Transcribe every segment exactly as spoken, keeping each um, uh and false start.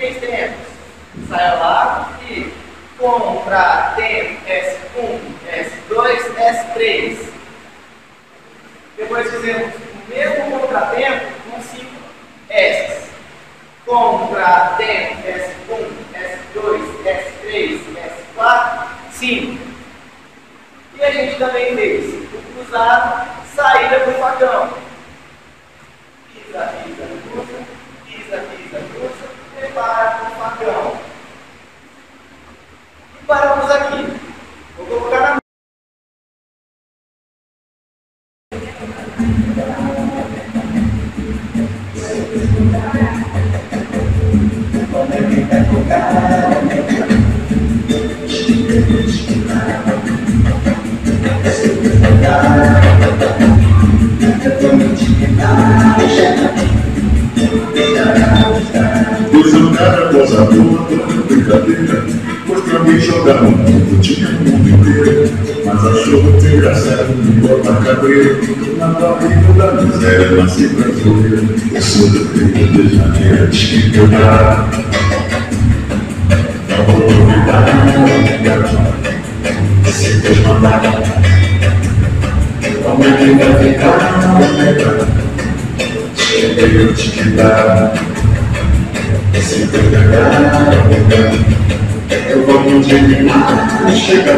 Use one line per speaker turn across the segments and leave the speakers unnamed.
três tempos. Saia lá e contratempo S um, S dois, S três. Depois fizemos o mesmo contratempo com cinco S. Contratempo S um, S dois, S três, S quatro, cinco. E a gente também fez o cruzado, saída com o facão. Pisa, pisa, cruza, pisa, pisa, cruza, prepara com o facão. E paramos aqui. Vou colocar na
Pois eu cada coisa boa, toda brincadeira. Mostrando e jogar no mundo, tinha o mundo inteiro. Mas achou muito engraçado, me botar cabreiro. Na barriga da miséria, nasci pra zoeira. Eu sou do Rio de Janeiro, diz que eu já. Não vou duvidar, se Deus mandar. Como é que vai ficar, nega? Cheguei eu te dar. Se Deus ganhar, eu vou me dignar e chegar.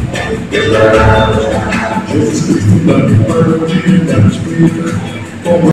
Jesus Cristo dá-me para o dia da explica.